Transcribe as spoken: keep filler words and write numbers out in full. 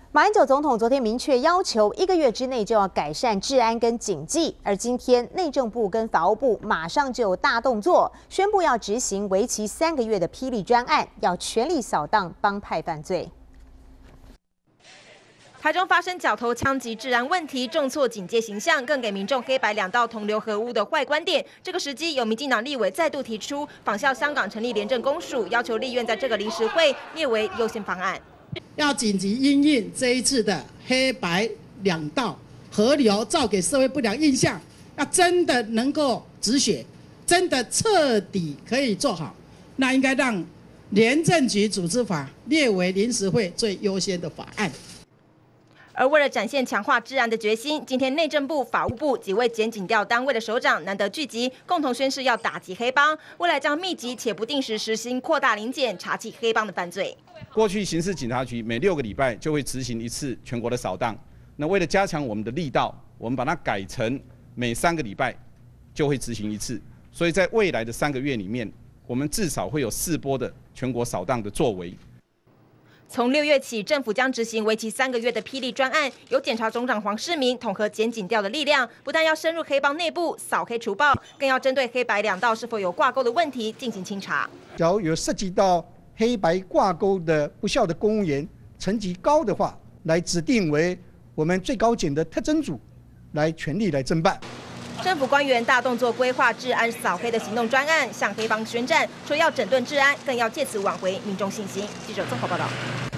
马英九总统昨天明确要求，一个月之内就要改善治安跟警纪。而今天内政部跟法务部马上就有大动作，宣布要执行为期三个月的霹雳专案，要全力扫荡帮派犯罪。 台中发生角头枪击治安问题，重挫警戒形象，更给民众黑白两道同流合污的坏观点。这个时机，有民进党立委再度提出仿效香港成立廉政公署，要求立院在这个临时会列为优先方案， 要紧急因应这一次的黑白两道合流，造给社会不良印象，要真的能够止血，真的彻底可以做好，那应该让廉政局组织法列为临时会最优先的法案。 而为了展现强化治安的决心，今天内政部、法务部几位检警调单位的首长难得聚集，共同宣誓要打击黑帮，未来将密集且不定时实行扩大临检，查缉黑帮的犯罪。 过去刑事警察局每六个礼拜就会执行一次全国的扫荡，那为了加强我们的力道，我们把它改成每三个礼拜就会执行一次，所以在未来的三个月里面，我们至少会有四波的全国扫荡的作为。 从六月起，政府将执行为期三个月的霹雳专案，由检察总长黄世明统合检警调的力量，不但要深入黑帮内部扫黑除暴，更要针对黑白两道是否有挂钩的问题进行清查。 假如有涉及到黑白挂钩的不孝的公务员，层级高的话，来指定为我们最高检的特侦组，来全力来侦办。 政府官员大动作规划治安扫黑的行动专案，向黑帮宣战，说要整顿治安，更要借此挽回民众信心。记者综合报道。